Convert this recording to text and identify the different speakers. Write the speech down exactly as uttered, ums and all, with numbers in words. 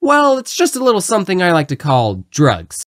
Speaker 1: Well, it's just a little something I like to call drugs.